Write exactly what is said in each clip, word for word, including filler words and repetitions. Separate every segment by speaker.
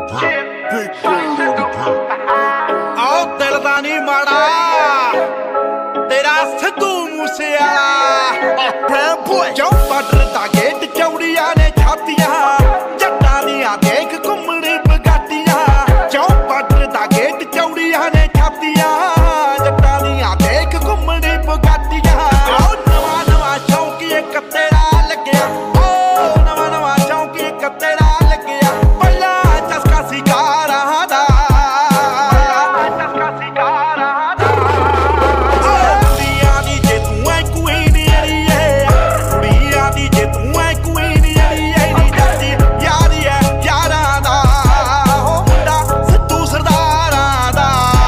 Speaker 1: आओ दिल दा नी माड़ा तेरा सिद्धू मूसे वाला क्यों बॉर्डर दा गेट चौड़िया ने छातियां जट्टां दियां देख घुम्मणी बगाटियां क्यों बॉर्डर दा गेट चौड़िया ने छातियां जट्टां दियां देख घुम्मणी बगाटियां आओ नवा नवा चौंकी इक तेरा लग्या ओ नवा नवा चौंकी इक तेरा लग्या पहला चस्का सी कारां दा चस्का सी कारां दा कुड़ियां दी जे तूं ऐ क्वीन अड़िए कुड़ियां दी जे तूं ऐ क्वीन अड़िए नी जट्टी यारी ऐ यारां दा हो मुंडा सिद्धू सरदारां दा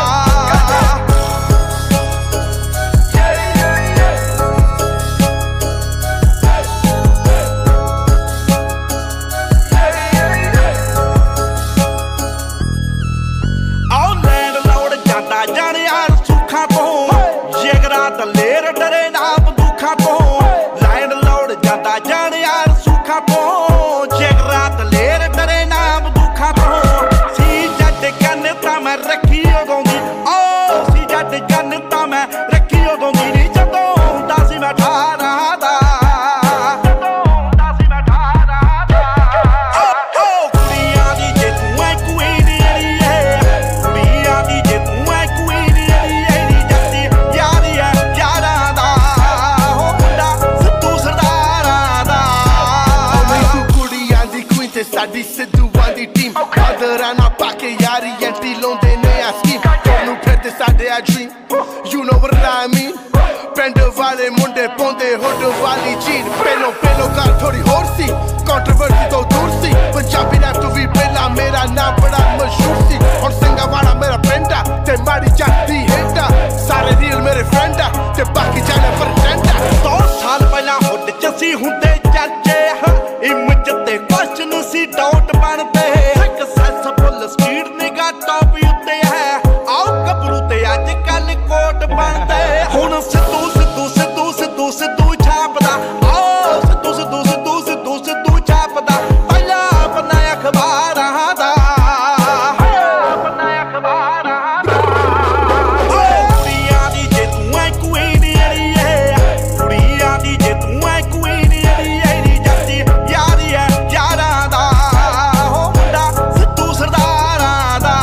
Speaker 1: आओ लैंड लौड़ जांदा जाने यार सुखा तो जिगरा दलेर डरे ना बंदूखा तो लैंड लौड़ जांदा जाने यार सुखा तो जिगरा दलेर डरे ना बंदूखा तो सी जट गन तां मैं रखी उदों दी ओ सी जट गन तां मैं रखी उदों दी नी जदों हुंदा सी मैं अठारां दा जदों हुंदा सी मैं अठारां दा ओ ओ कुड़ियां दी जे तूं ऐ क्वीन अड़िए कुड़ियां दी जे तूं ऐ क्वीन अड़िए नी जट्टी यारी ऐ यारां दा हो मुंडा सिद्धू सरदारां दा
Speaker 2: तू कुड़ियां दी क्वीन ते साडी सिद्धूआं दी टीम आदरां ना पाके यारी एंटी लाउंदे ने आ स्कीम तैनूं फिरदे साडे आ dream you know what I mean पिंड वाले मुंडे पाउंदे हुड वाली जीन पहलों पहलों घर थोड़ी होर सी कंट्रोवर्सी तो दूर सी पंजाबी रैप तो भी पहला मेरा नाम बड़ा मशहूर सी हुण सिंगावाड़ा मेरा पिंड आ ते माड़ी जाती हेटा सारे रील मेरे फ्रेंड आ ते बाकी जाने फ्रेंड आ
Speaker 1: सौ साल पहला हुड च सी हुंदे चाचे इमेज ते क्वेश्चन सी डाउट बनते सक्सेसफुल स्पीड निगा टॉप उत्ते है आओ गबरू ते अज कल कोट बनते हुण सिद्धू सिद्धू सिद्धू सिद्धू सिद्धू छापदा आओ सिद्धू सिद्धू सिद्धू सिद्धू सिद्धू छापदा पहला पन्ना अखबारां दा पन्ना अखबारां दा ओ कुड़ियां दी जे तूं ऐ क्वीन अड़िए कुड़ियां दी जे तूं ऐ क्वीन अड़िए नी जट्टी यारी ऐ यारां दा हो मुंडा सिद्धू सरदारां दा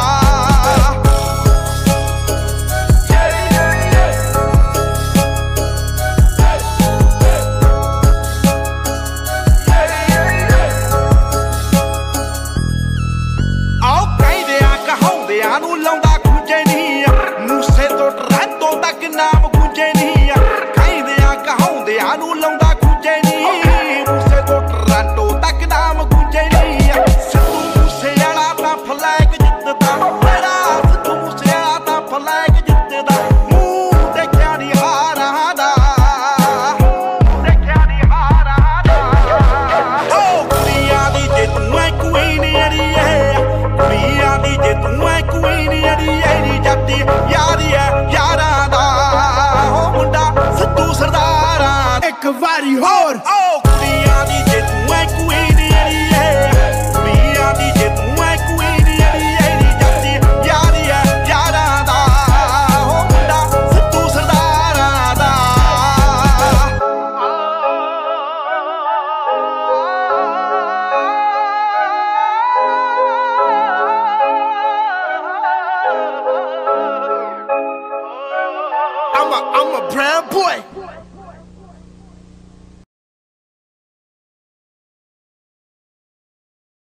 Speaker 1: आओ ਕਹਿੰਦਿਆਂ ਕਹਾਉਂਦਿਆਂ ਨੂੰ ਲਾਉਂਦਾ ਖੁੰਝੇ ਨਹੀਂ ਮੂਸੇ ਤੋਂ ਟਰੈਂਟੋ ਤੱਕ ਨਾਮ ਗੁੰਝੇ ਨਹੀਂ ਕਹਿੰਦਿਆਂ ਕਹਾਉਂਦਿਆਂ ਨੂੰ ਲਾਉਂਦਾ ਖੁੰਝੇ ਨਹੀਂ ਮੂਸੇ ਤੋਂ ਟਰੈਂਟੋ ਤੱਕ ਨਾਮ ਗੁੰਝੇ ਨਹੀਂ ਸਿੱਧੂ ਮੂਸੇ ਵਾਲਾ ਤਾਂ ਫਲੈਗ ਜਿੱਤਦਾ ਮੇਰਾ ਸਿੱਧੂ ਮੂਸੇ ਵਾਲਾ ਤਾਂ ਫਲੈਗ ਜਿੱਤਦਾ ਮੂੰਹ ਦੇਖਿਆ ਨਹੀਂ ਹਾਰਾਂ ਦਾ ਮੂੰਹ ਦੇਖਿਆ ਨਹੀਂ ਹਾਰਾਂ ਦਾ ਓ ਕੁੜੀਆਂ ਦੀ ਜੇ ਤੂੰ ਐ क्वीन अड़िए कुड़ियां दी जे तूं ऐ क्वीन अड़िए नी जट्टी यारी ऐ यारां दा हो मुंडा सिद्धू सरदारां
Speaker 2: एक वारी होर
Speaker 1: ओ कुड़ियां दी जे तूं ऐ क्वीन अड़िए कुड़ियां दी जे तूं ऐ क्वीन अड़िए नी जट्टी यारी ऐ यारां दा हो मुंडा सिद्धू सरदारां दा
Speaker 2: I'm a, I'm a brown boy.